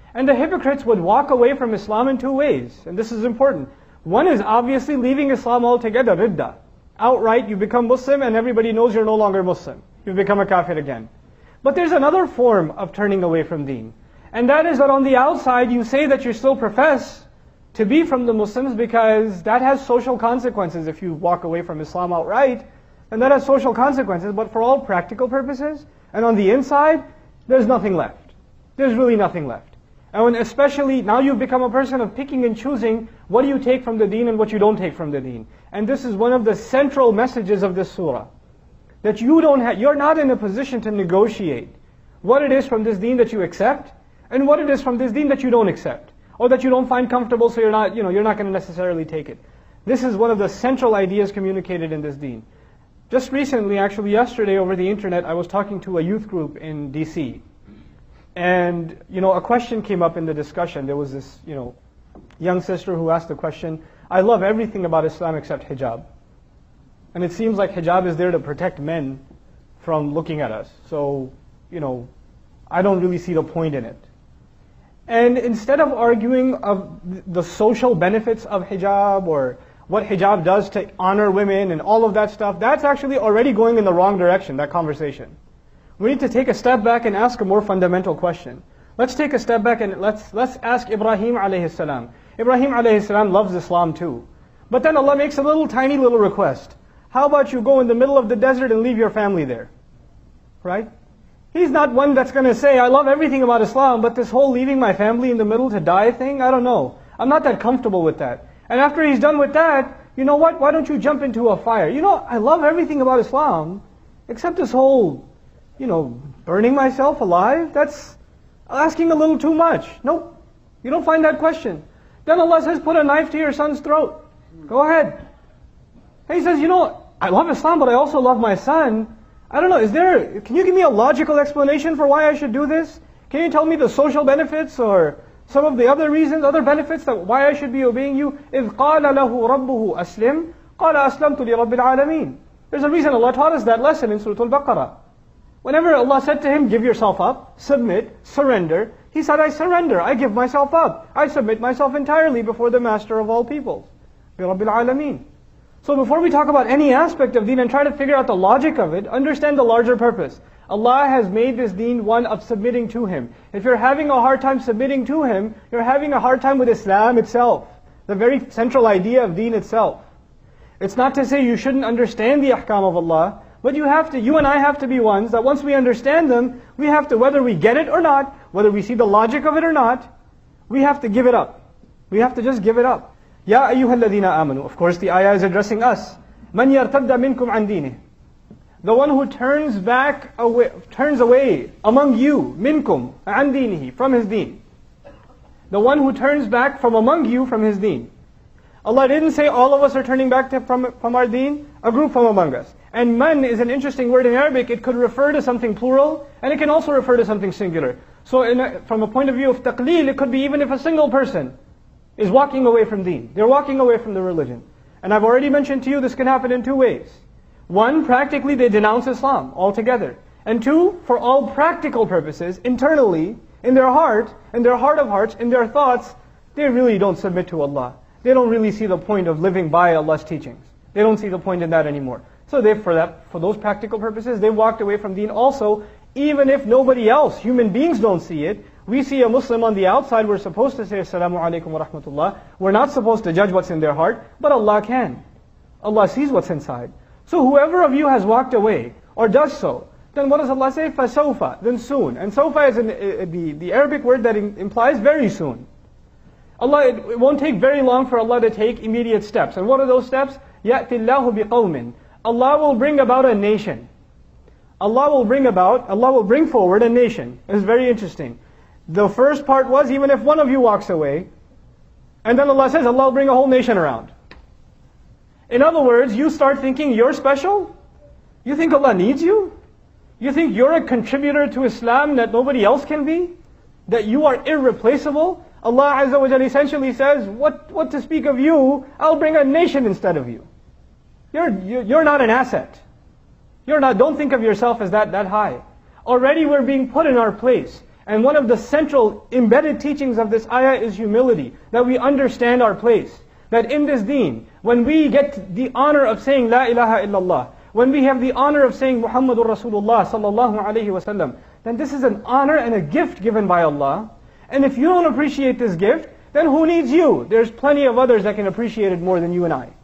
And the hypocrites would walk away from Islam in two ways, and this is important. One is obviously leaving Islam altogether, ridda. Outright, you become Muslim and everybody knows you're no longer Muslim. You become a kafir again. But there's another form of turning away from deen. And that is that on the outside you say that you still profess to be from the Muslims because that has social consequences if you walk away from Islam outright. And that has social consequences, but for all practical purposes, and on the inside, there's nothing left. There's really nothing left. And when especially, now you've become a person of picking and choosing what do you take from the deen and what you don't take from the deen. And this is one of the central messages of this surah. That you're not in a position to negotiate what it is from this deen that you accept, and what it is from this deen that you don't accept. Or that you don't find comfortable, so you're not going to necessarily take it. This is one of the central ideas communicated in this deen. Just recently, actually yesterday over the internet, I was talking to a youth group in DC. And, a question came up in the discussion. There was this, young sister who asked the question, I love everything about Islam except hijab. And it seems like hijab is there to protect men from looking at us. So, I don't really see the point in it. And instead of arguing of the social benefits of hijab or what hijab does to honor women and all of that stuff, that's actually already going in the wrong direction, that conversation. We need to take a step back and ask a more fundamental question. Let's take a step back and let's ask Ibrahim alayhi salam. Ibrahim alayhi salam loves Islam too. But then Allah makes a tiny little request. How about you go in the middle of the desert and leave your family there? Right? He's not one that's going to say, I love everything about Islam, but this whole leaving my family in the middle to die thing, I don't know. I'm not that comfortable with that. And after he's done with that, you know what? Why don't you jump into a fire? I love everything about Islam, except this whole burning myself alive, that's asking a little too much. Nope, you don't find that question. Then Allah says, put a knife to your son's throat. Go ahead. And he says, I love Islam, but I also love my son. I don't know, can you give me a logical explanation for why I should do this? Can you tell me the social benefits or some of the other reasons, other benefits that why I should be obeying you? إِذْ قَالَ لَهُ رَبُّهُ أَسْلِمْ قَالَ أَسْلَمْتُ لِرَبِّ الْعَالَمِينَ. There's a reason Allah taught us that lesson in Surah Al-Baqarah. Whenever Allah said to him, give yourself up, submit, surrender, he said, I surrender, I give myself up. I submit myself entirely before the master of all peoples, بِرَبِّ الْعَالَمِينَ. So before we talk about any aspect of deen and try to figure out the logic of it, understand the larger purpose. Allah has made this deen one of submitting to Him. If you're having a hard time submitting to Him, you're having a hard time with Islam itself, the very central idea of deen itself. It's not to say you shouldn't understand the ahkam of Allah, but you and I have to be ones that once we understand them, we have to, whether we get it or not, whether we see the logic of it or not, we have to give it up. We have to just give it up. Ya ayyuhal ladhina amanu. Of course the ayah is addressing us. Man yartadda minkum an deenih. The one who turns away among you, minkum, an dinihi, from his deen. The one who turns back from among you from his deen. Allah didn't say all of us are turning back from our deen, a group from among us. And man is an interesting word in Arabic. It could refer to something plural, and it can also refer to something singular. So from a point of view of taqleel, it could be even if a single person is walking away from deen. They're walking away from the religion. And I've already mentioned to you this can happen in two ways. One, practically they denounce Islam altogether. And two, for all practical purposes, internally, in their heart of hearts, in their thoughts, they really don't submit to Allah. They don't really see the point of living by Allah's teachings. They don't see the point in that anymore. So for those practical purposes, they walked away from deen also, even if nobody else, human beings don't see it. We see a Muslim on the outside, we're supposed to say, Assalamu alaikum wa rahmatullah. We're not supposed to judge what's in their heart, but Allah can. Allah sees what's inside. So whoever of you has walked away, or does so, then what does Allah say? فَسَوْفَ, then soon. And sawfa is the Arabic word that implies very soon. It won't take very long for Allah to take immediate steps. And what are those steps? يَأْتِ اللَّهُ بِقَوْمٍ. Allah will bring about a nation. Allah will bring forward a nation. It's very interesting. The first part was, even if one of you walks away, and then Allah says, Allah will bring a whole nation around. In other words, you start thinking you're special? You think Allah needs you? You think you're a contributor to Islam that nobody else can be? That you are irreplaceable? Allah Azza wa Jalla essentially says, what to speak of you, I'll bring a nation instead of you. You're not an asset. Don't think of yourself as that high. Already we're being put in our place. And one of the central embedded teachings of this ayah is humility, that we understand our place. That in this deen, when we get the honor of saying La ilaha illallah, when we have the honor of saying Muhammadur Rasulullah sallallahu alayhi wasallam, then this is an honor and a gift given by Allah. And if you don't appreciate this gift, then who needs you? There's plenty of others that can appreciate it more than you and I.